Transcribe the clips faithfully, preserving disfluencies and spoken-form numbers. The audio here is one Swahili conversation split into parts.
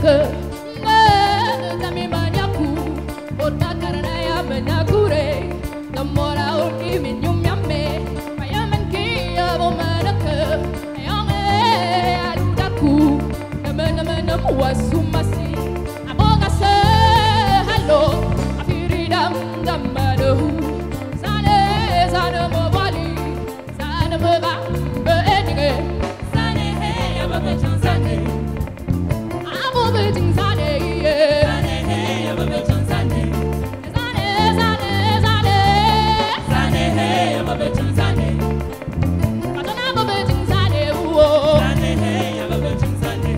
ke kami banyaku kota karena ya menyakure temora uni minyum yame payaman kia bo manake yang eh adudaku nama nama wasu masih aboga se hello afiri dam dam madu sane sane mo bali sane mo ba be edige sane he abo be sane abo be sane ye sane he abo be sane sane sane sane sane he abo be sane katona abo be sane wo sane he abo be sane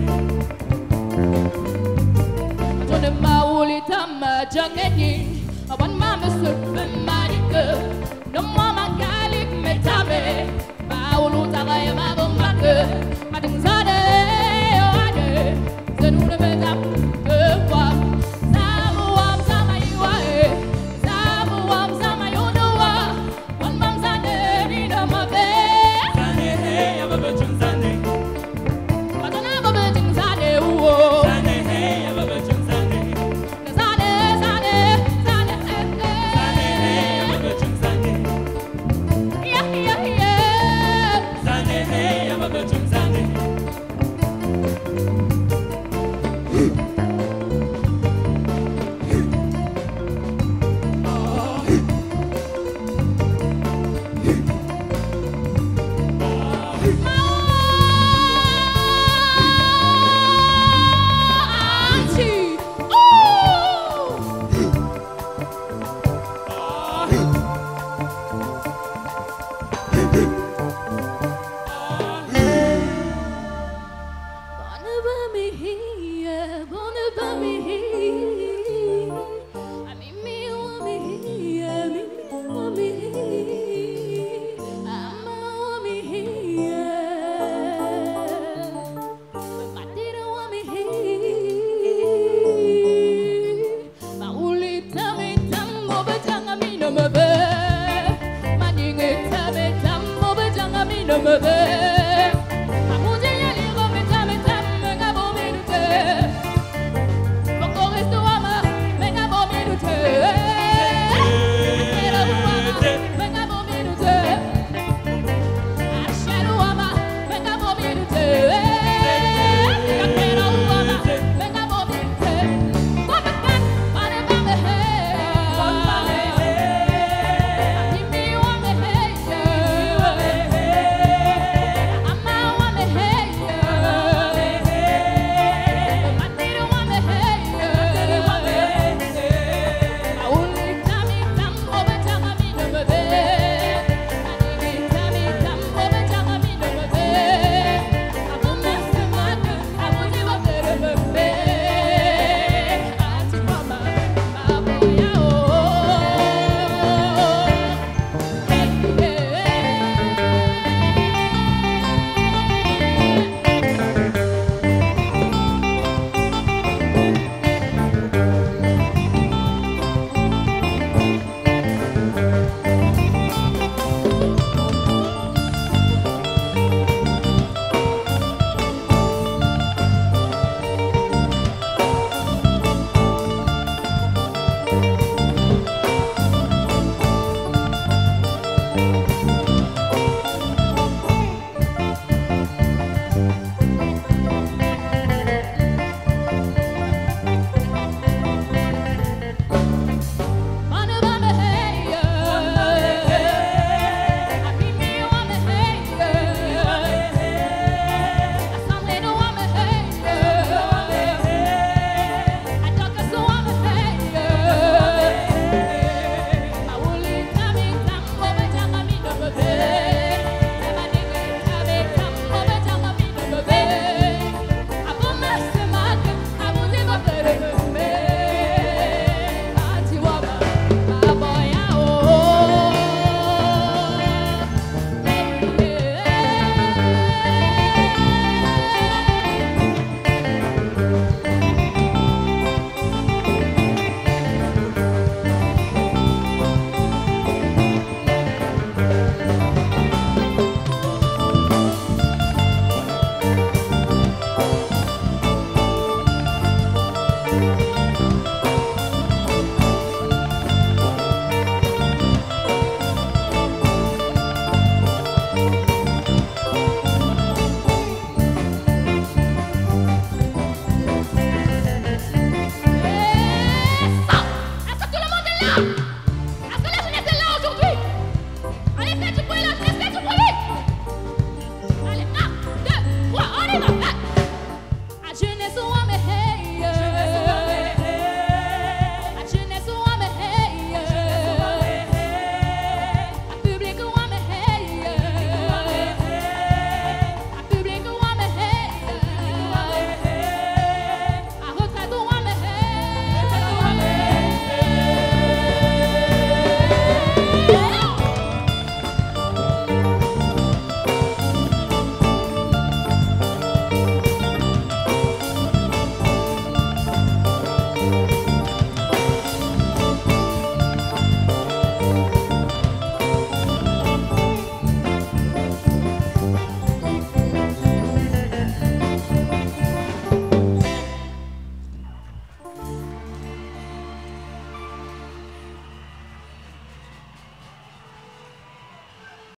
katona mauli tama jangeni awan mama sur manike no mama galik metame maulu tagaya mabomake mading zade ade zenune metam kewa samu am sama iwa samu am sama yonowa wan mam zade ni no mabe zane he ababe chunzane katona ababe chunzane wo zane he ababe chunzane zane zane zane zane he ababe chunzane ya ya ya zane he ababe chunzane auntie oh Bonne me here, bonne me here. I mean me want me here, me want me here. I'm want me here, but I didn't want me here. Mauli tame tammo bajanga mi no me be, maninge tame tammo bajanga mi no me be.